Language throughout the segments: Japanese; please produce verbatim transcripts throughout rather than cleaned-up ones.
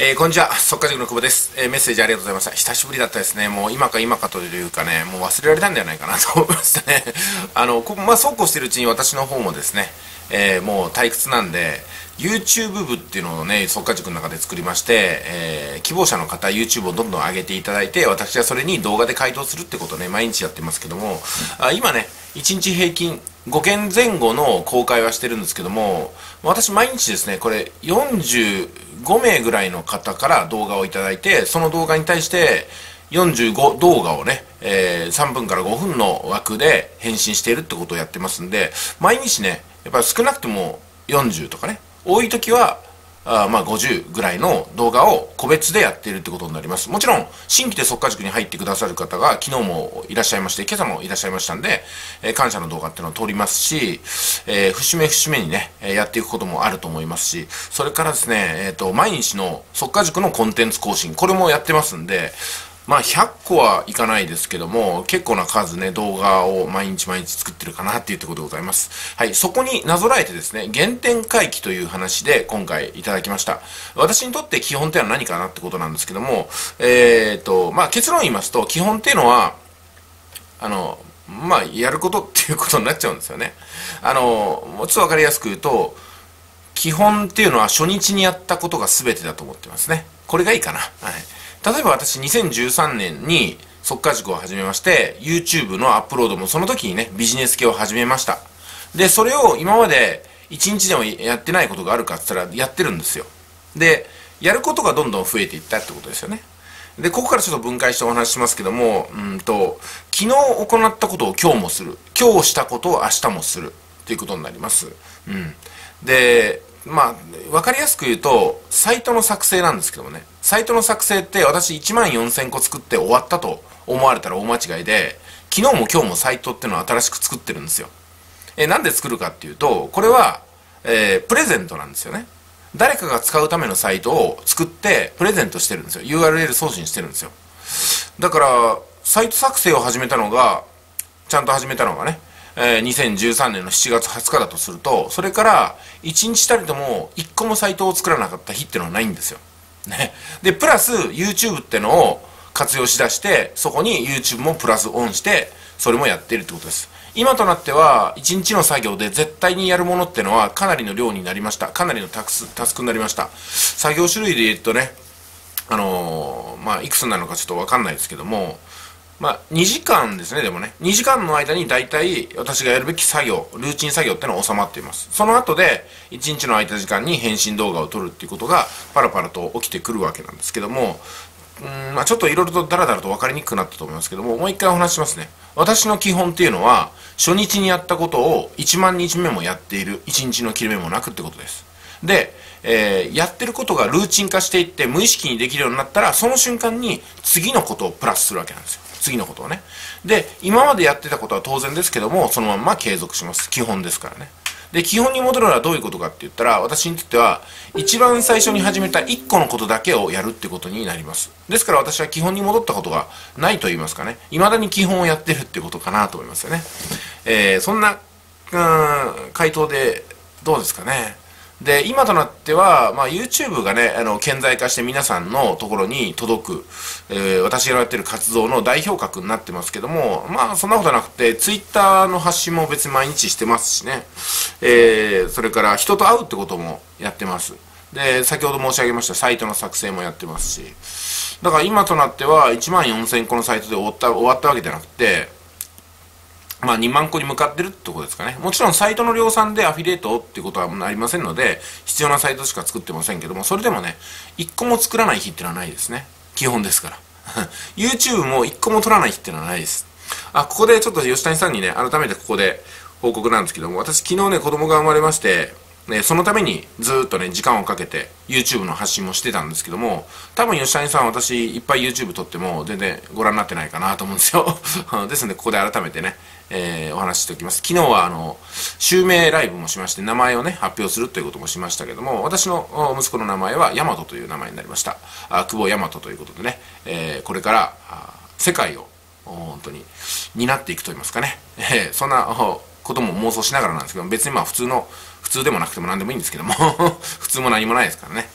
えー、こんにちは、速稼塾の久保です、えー。メッセージありがとうございました。久しぶりだったですね。もう今か今かというかね、もう忘れられたんじゃないかなと思いましたね。あの、こまあ、そうこうしてるうちに私の方もですね、えー、もう退屈なんで、YouTube 部っていうのをね、速稼塾の中で作りまして、えー、希望者の方、YouTube をどんどん上げていただいて、私はそれに動画で回答するってことをね、毎日やってますけども、あ今ね、いちにち平均ごけんぜん後の公開はしてるんですけども、私毎日ですね、これよんじゅうごめいぐらいの方から動画をいただいて、その動画に対してよんじゅうご動画をね、えー、さんぷんからごふんの枠で返信しているってことをやってますんで、毎日ね、やっぱり少なくともよんじゅうとかね、多い時はあまあごじゅうぐらいの動画を個別でやっているってことになります。もちろん新規で速稼塾に入ってくださる方が昨日もいらっしゃいまして、今朝もいらっしゃいましたんで、えー、感謝の動画っていうのを撮りますし、えー、節目節目にね、えー、やっていくこともあると思いますし、それからですね、えっと毎日の速稼塾のコンテンツ更新、これもやってますんで、まあひゃっこはいかないですけども、結構な数ね、動画を毎日毎日作ってるかなっていうところでございます。はい、そこになぞらえてですね、原点回帰という話で今回いただきました。私にとって基本っていうのは何かなってことなんですけども、えっと、まあ結論を言いますと、基本っていうのは、あの、まあやることっていうことになっちゃうんですよね。あの、もうちょっとわかりやすく言うと、基本っていうのは初日にやったことが全てだと思ってますね。これがいいかな。はい。例えば私にせんじゅうさんねんに速稼塾を始めまして、YouTube のアップロードもその時にね、ビジネス系を始めました。で、それを今までいちにちでもやってないことがあるかって言ったらやってるんですよ。で、やることがどんどん増えていったってことですよね。で、ここからちょっと分解してお話ししますけども、うんと、昨日行ったことを今日もする。今日したことを明日もする。っていうことになります。うん。で、まあ、わかりやすく言うと、サイトの作成なんですけどもね。サイトの作成って私いちまんよんせんこ作って終わったと思われたら大間違いで、昨日も今日もサイトっていうのを新しく作ってるんですよ。え、なんで作るかっていうと、これは、えー、プレゼントなんですよね。誰かが使うためのサイトを作ってプレゼントしてるんですよ。ユーアールエル 送信してるんですよ。だから、サイト作成を始めたのが、ちゃんと始めたのがね、えー、にせんじゅうさんねんのしちがつはつかだとすると、それからいちにちたりともいっこもサイトを作らなかった日っていうのはないんですよ。ね。で、プラス YouTube ってのを活用しだして、そこに YouTube もプラスオンして、それもやっているってことです。今となってはいちにちの作業で絶対にやるものってのはかなりの量になりました。かなりのタスタスクになりました。作業種類で言うとね、あのー、まあ、いくつになるのかちょっとわかんないですけども、まあ、にじかんですね、でもね。にじかんの間に大体私がやるべき作業、ルーチン作業ってのは収まっています。その後で、いちにちの空いた時間に返信動画を撮るっていうことがパラパラと起きてくるわけなんですけども、うーん、まあちょっといろいろとダラダラと分かりにくくなったと思いますけども、もう一回お話ししますね。私の基本っていうのは、初日にやったことをいちまんにちめもやっている、いちにちの切れ目もなくってことです。で、えー、やってることがルーチン化していって無意識にできるようになったら、その瞬間に次のことをプラスするわけなんですよ。次のことをね。で、今までやってたことは当然ですけども、そのまま継続します。基本ですからね。で、基本に戻るのはどういうことかって言ったら、私にとっては、一番最初に始めたいっこのことだけをやるってことになります。ですから私は基本に戻ったことがないと言いますかね。未だに基本をやってるってことかなと思いますよね。えー、そんな、うーん、回答で、どうですかね。で、今となっては、まあ、YouTube がね、あの、顕在化して皆さんのところに届く、えー、私がやってる活動の代表格になってますけども、まあ、そんなことなくて、Twitter の発信も別に毎日してますしね、えー、それから人と会うってこともやってます。で、先ほど申し上げましたサイトの作成もやってますし、だから今となってはいちまんよんせんこのサイトで終わった、終わったわけじゃなくて、まあにまんこに向かってるってことですかね。もちろんサイトの量産でアフィリエイトってことはありませんので、必要なサイトしか作ってませんけども、それでもね、いっこも作らない日ってのはないですね。基本ですから。YouTube もいっこも取らない日ってのはないです。あ、ここでちょっと吉谷さんにね、改めてここで報告なんですけども、私昨日ね、子供が生まれまして、ね、そのためにずーっとね、時間をかけて YouTube の発信もしてたんですけども、多分吉谷さん私いっぱい YouTube 撮っても全然ご覧になってないかなと思うんですよ。ですのでここで改めてね、えー、お話ししておきます。昨日はあの、襲名ライブもしまして、名前をね、発表するということもしましたけども、私の息子の名前はヤマトという名前になりました。あ、久保ヤマトということでね、えー、これから世界を本当に担っていくと言いますかね、えー、そんなことも妄想しながらなんですけど、別にまあ普通の、普通でもなくても何でもいいんですけども、普通も何もないですからね。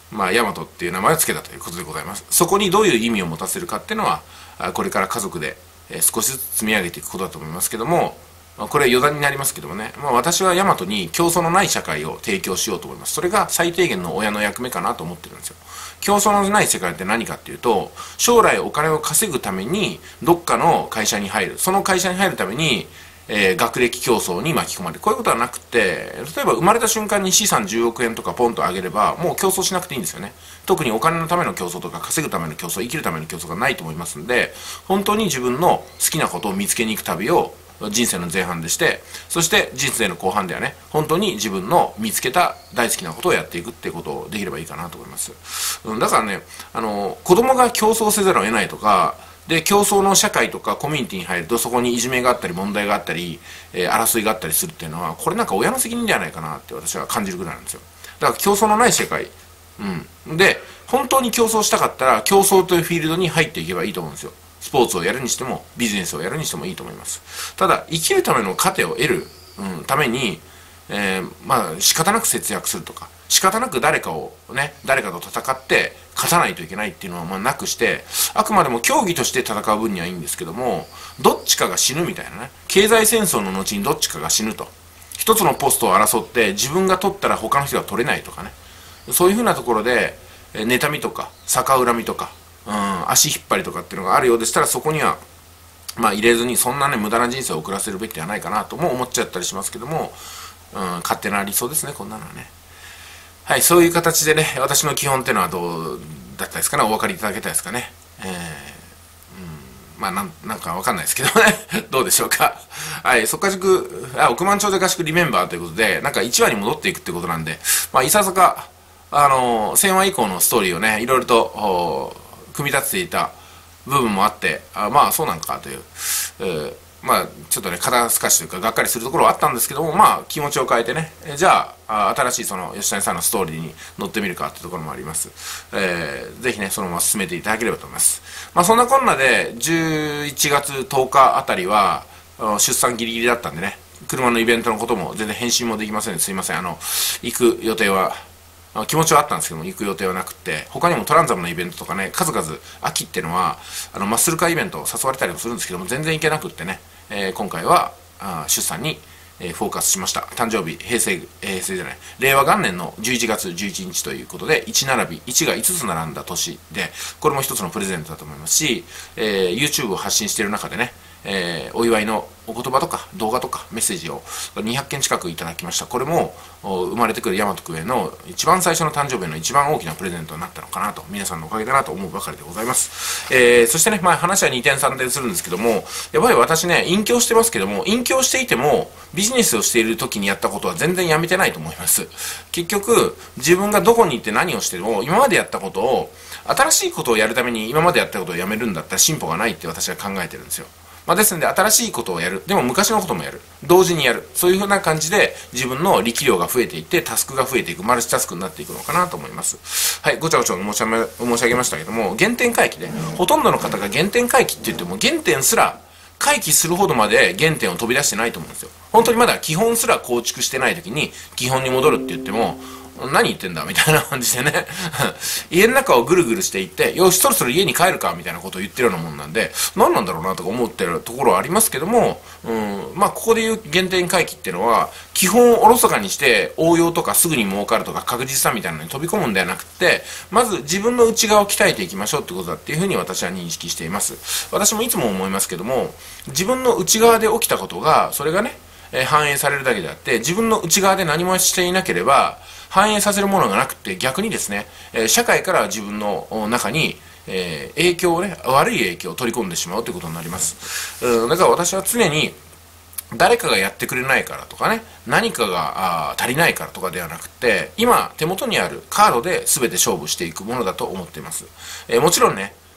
まあ、ヤマトっていう名前を付けたということでございます。そこにどういう意味を持たせるかっていうのは、これから家族で少しずつ積み上げていくことだと思いますけども、これは余談になりますけどもね、まあ、私はヤマトに競争のない社会を提供しようと思います。それが最低限の親の役目かなと思ってるんですよ。競争のない世界って何かっていうと、将来お金を稼ぐためにどっかの会社に入る。その会社に入るために、えー、学歴競争に巻き込まれる。こういうことはなくて、例えば生まれた瞬間に資産じゅうおくえんとかポンと上げれば、もう競争しなくていいんですよね。特にお金のための競争とか稼ぐための競争、生きるための競争がないと思いますんで、本当に自分の好きなことを見つけに行く旅を人生の前半でして、そして人生の後半ではね、本当に自分の見つけた大好きなことをやっていくっていうことをできればいいかなと思います。うん、だからね、あの、子供が競争せざるを得ないとか、で、競争の社会とかコミュニティに入ると、そこにいじめがあったり、問題があったり、えー、争いがあったりするっていうのは、これなんか親の責任ではないかなって私は感じるぐらいなんですよ。だから競争のない世界。うん。で、本当に競争したかったら、競争というフィールドに入っていけばいいと思うんですよ。スポーツをやるにしても、ビジネスをやるにしてもいいと思います。ただ、生きるための糧を得る、うん、ために、えー、まあ、仕方なく節約するとか、仕方なく誰かをね、誰かと戦って勝たないといけないっていうのはまあなくして、あくまでも競技として戦う分にはいいんですけども、どっちかが死ぬみたいなね、経済戦争の後にどっちかが死ぬと。一つのポストを争って自分が取ったら他の人が取れないとかね。そういうふうなところで、妬みとか、逆恨みとか、うん、足引っ張りとかっていうのがあるようでしたら、そこには、まあ入れずにそんなね、無駄な人生を送らせるべきではないかなとも思っちゃったりしますけども、うん、勝手な理想ですね、こんなのはね。はい、そういう形でね、私の基本っていうのはどうだったですかね、お分かりいただけたですかね。えー、うん、まあなん、なんかわかんないですけどね。どうでしょうか。はい、速稼塾、あ、億万長者合宿リメンバーということで、なんかいちわに戻っていくってことなんで、まあ、いささか、あのー、せんわ以降のストーリーをね、いろいろと、組み立てていた部分もあって、あ、まあそうなんかという、えーまあ、ちょっとね、肩透かしというか、がっかりするところはあったんですけども、まあ、気持ちを変えてね、えじゃあ、新しいその、吉谷さんのストーリーに乗ってみるかっていうところもあります。えー、ぜひね、そのまま進めていただければと思います。まあ、そんなこんなで、じゅういちがつとおかあたりは、出産ギリギリだったんでね、車のイベントのことも全然返信もできませんので、すいません。あの、行く予定は、気持ちはあったんですけども、行く予定はなくて、他にもトランザムのイベントとかね、数々、秋っていうのは、あの、マッスルカーイベントを誘われたりもするんですけども、全然行けなくってね、えー、今回は、あ出産に、えー、フォーカスしました。誕生日、平成、平成じゃない、令和元年のじゅういちがつじゅういちにちということで、いち並び、いちがいつつ並んだ年で、これも一つのプレゼントだと思いますし、えー、YouTube を発信している中でね、えー、お祝いのお言葉とか動画とかメッセージをにひゃっけん近くいただきました。これも生まれてくる大和くんへの一番最初の誕生日の一番大きなプレゼントになったのかなと、皆さんのおかげだなと思うばかりでございます。えー、そしてね、まあ話はにてんさんてんするんですけども、やっぱり私ね、隠居してますけども、隠居していてもビジネスをしている時にやったことは全然やめてないと思います。結局、自分がどこに行って何をしても、今までやったことを、新しいことをやるために今までやったことをやめるんだったら進歩がないって私は考えてるんですよ。まあ、ですので、新しいことをやる。でも昔のこともやる。同時にやる。そういうふうな感じで、自分の力量が増えていって、タスクが増えていく、マルチタスクになっていくのかなと思います。はい、ごちゃごちゃ申し申し上げましたけども、原点回帰で、ほとんどの方が原点回帰って言っても、原点すら回帰するほどまで原点を飛び出してないと思うんですよ。本当にまだ基本すら構築してない時に、基本に戻るって言っても、何言ってんだみたいな感じでね家の中をぐるぐるしていってよしそろそろ家に帰るかみたいなことを言ってるようなもんなんで何なんだろうなとか思ってるところはありますけども、うん、まあここでいう原点回帰っていうのは基本をおろそかにして応用とかすぐに儲かるとか確実さみたいなのに飛び込むんではなくてまず自分の内側を鍛えていきましょうってことだっていうふうに私は認識しています。私もいつも思いますけども自分の内側で起きたことがそれがね、えー、反映されるだけであって自分の内側で何もしていなければ反映させるものがなくて逆にですね、えー、社会から自分の中に、えー、影響をね悪い影響を取り込んでしまうということになります。うん、だから私は常に誰かがやってくれないからとかね何かが足りないからとかではなくて今手元にあるカードで全て勝負していくものだと思っています。えー、もちろんね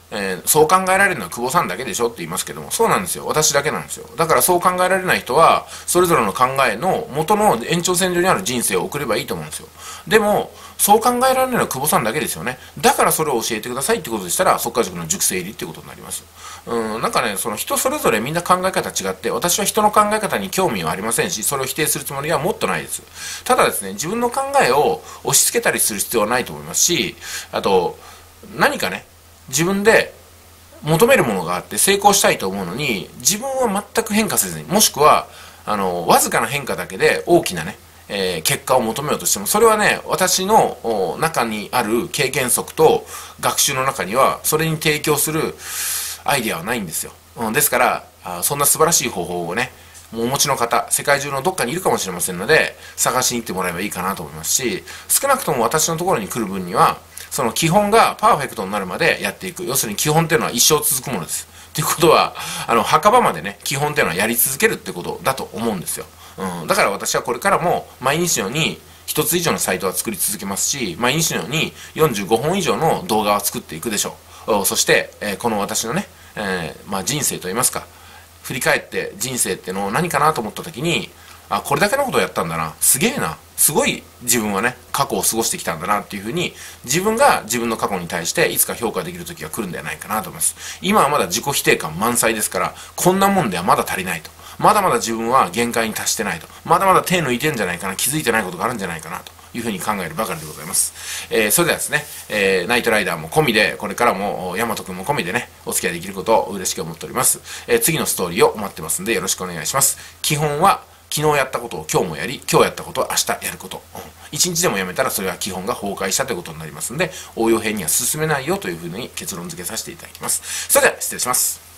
えー、そう考えられるのは久保さんだけでしょって言いますけども、そうなんですよ。私だけなんですよ。だからそう考えられない人は、それぞれの考えの元の延長線上にある人生を送ればいいと思うんですよ。でも、そう考えられないのは久保さんだけですよね。だからそれを教えてくださいってことでしたら、即家塾の塾生入りってことになります。うん、なんかね、その人それぞれみんな考え方違って、私は人の考え方に興味はありませんし、それを否定するつもりはもっとないです。ただですね、自分の考えを押し付けたりする必要はないと思いますし、あと、何かね、自分で求めるものがあって成功したいと思うのに、自分は全く変化せずに、もしくは、あの、わずかな変化だけで大きなね、えー、結果を求めようとしても、それはね、私の中にある経験則と学習の中には、それに提供するアイデアはないんですよ。うん、ですから、あそんな素晴らしい方法をね、もうお持ちの方、世界中のどっかにいるかもしれませんので、探しに行ってもらえばいいかなと思いますし、少なくとも私のところに来る分には、その基本がパーフェクトになるまでやっていく。要するに基本っていうのは一生続くものです。っていうことは、あの、墓場までね、基本っていうのはやり続けるってことだと思うんですよ。うん。だから私はこれからも毎日のように一つ以上のサイトは作り続けますし、毎日のようによんじゅうごほん以上の動画を作っていくでしょう。そして、えー、この私のね、えー、まあ人生といいますか、振り返って人生ってのを何かなと思った時に、あ、これだけのことをやったんだな、すげえな、すごい自分はね、過去を過ごしてきたんだなっていうふうに、自分が自分の過去に対していつか評価できる時が来るんではないかなと思います。今はまだ自己否定感満載ですから、こんなもんではまだ足りないと。まだまだ自分は限界に達してないと。まだまだ手抜いてんじゃないかな、気づいてないことがあるんじゃないかなというふうに考えるばかりでございます。えー、それではですね、えー、ナイトライダーも込みで、これからもヤマト君も込みでね、お付き合いできることを嬉しく思っております。えー、次のストーリーを待ってますんでよろしくお願いします。基本は、昨日やったことを今日もやり、今日やったことを明日やること。うん、一日でもやめたらそれは基本が崩壊したということになりますので、応用編には進めないよというふうに結論付けさせていただきます。それでは失礼します。